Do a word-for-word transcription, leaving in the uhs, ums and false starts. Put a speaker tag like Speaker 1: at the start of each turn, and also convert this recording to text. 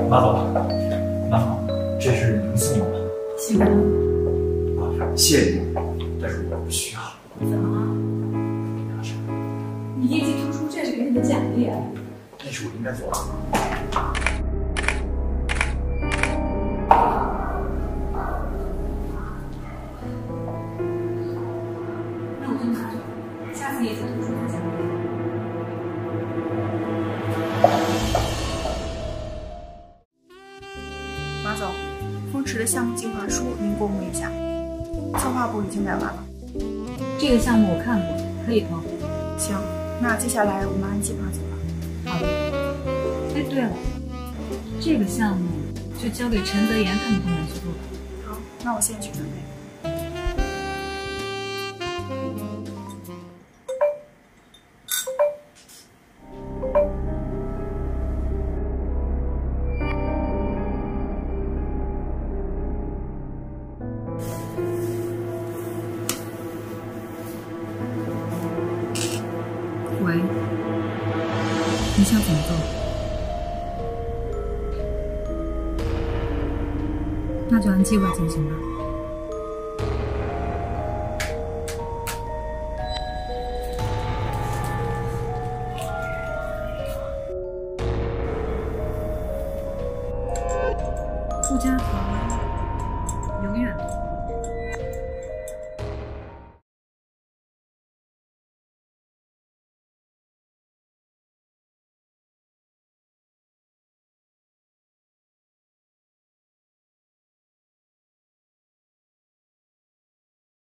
Speaker 1: 马总，马总，这是您送的吗？
Speaker 2: 喜欢。
Speaker 1: 啊，谢谢您，但是我不需要。
Speaker 2: 怎么了？你业绩突出，这是给你的奖励。
Speaker 1: 那是我应该做的。
Speaker 2: 那我就拿着，下次业绩突出再奖励。
Speaker 3: 马总，风驰的项目计划书您过目一下，策划部已经改完了。
Speaker 2: 这个项目我看过，可以投。
Speaker 3: 行，那接下来我们按计划走了。
Speaker 2: 好的。哎，对了，这个项目就交给陈泽言他们部门去做吧。
Speaker 3: 好，那我先去准备。
Speaker 2: 喂，你想怎么做？那就按计划进行吧。